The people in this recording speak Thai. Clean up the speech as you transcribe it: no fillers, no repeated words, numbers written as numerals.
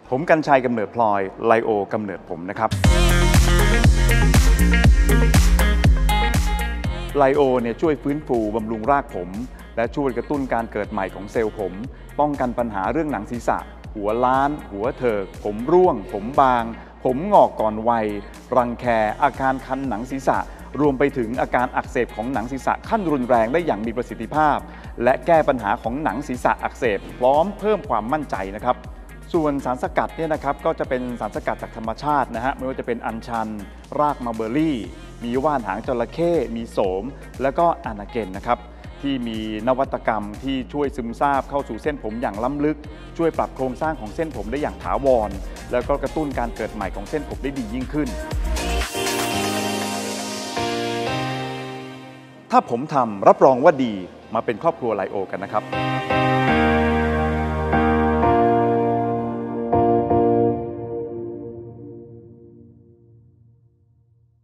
ผมกรรชัยกำเนิดพลอยไลโอกำเนิดผมนะครับไลโอเนี่ยช่วยฟื้นฟูบำรุงรากผมและช่วยกระตุ้นการเกิดใหม่ของเซลล์ผมป้องกันปัญหาเรื่องหนังศีรษะหัวล้านหัวเถิกผมร่วงผมบางผมงอกก่อนวัยรังแคอาการคันหนังศีรษะรวมไปถึงอาการอักเสบของหนังศีรษะขั้นรุนแรงได้อย่างมีประสิทธิภาพและแก้ปัญหาของหนังศีรษะอักเสบพร้อมเพิ่มความมั่นใจนะครับส่วนสารสกัดเนี่ยนะครับก็จะเป็นสารสกัดจากธรรมชาตินะฮะไม่ว่าจะเป็นอัญชันรากมัลเบอรี่มีว่านหางจระเข้มีโสมแล้วก็อานาเกนนะครับที่มีนวัตกรรมที่ช่วยซึมซาบเข้าสู่เส้นผมอย่างล้ำลึกช่วยปรับโครงสร้างของเส้นผมได้อย่างถาวรแล้วก็กระตุ้นการเกิดใหม่ของเส้นผมได้ดียิ่งขึ้นถ้าผมทำรับรองว่าดีมาเป็นครอบครัวไลโอกันนะครับ